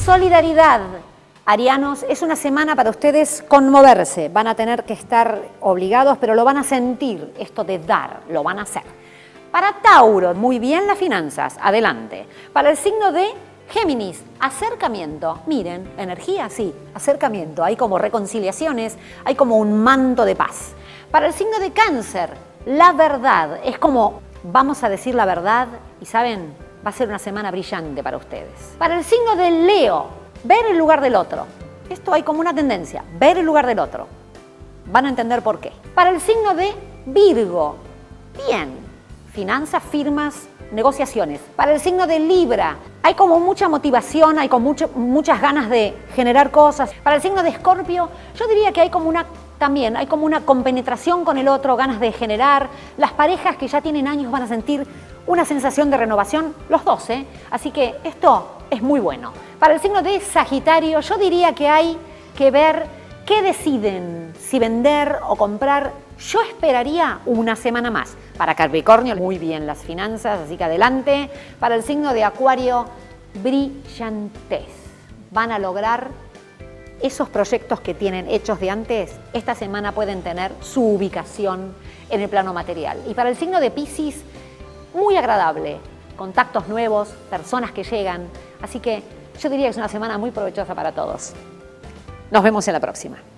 Solidaridad. Arianos, es una semana para ustedes conmoverse. Van a tener que estar obligados, pero lo van a sentir. Esto de dar, lo van a hacer. Para Tauro, muy bien las finanzas, adelante. Para el signo de Géminis, acercamiento. Miren, energía, sí, acercamiento. Hay como reconciliaciones, hay como un manto de paz. Para el signo de Cáncer, la verdad. Es como, vamos a decir la verdad y, ¿saben? Va a ser una semana brillante para ustedes. Para el signo de Leo, ver el lugar del otro. Esto hay como una tendencia, ver el lugar del otro. Van a entender por qué. Para el signo de Virgo, bien, finanzas, firmas, negociaciones. Para el signo de Libra, hay como mucha motivación, hay como muchas ganas de generar cosas. Para el signo de Escorpio, yo diría que hay como una compenetración con el otro, ganas de generar. Las parejas que ya tienen años van a sentir una sensación de renovación, los dos, ¿eh? Así que esto es muy bueno. Para el signo de Sagitario, yo diría que hay que ver qué deciden, si vender o comprar. Yo esperaría una semana más. Para Capricornio, muy bien las finanzas, así que adelante. Para el signo de Acuario, brillantez. Van a lograr esos proyectos que tienen hechos de antes. Esta semana pueden tener su ubicación en el plano material. Y para el signo de Piscis, muy agradable. Contactos nuevos, personas que llegan. Así que yo diría que es una semana muy provechosa para todos. Nos vemos en la próxima.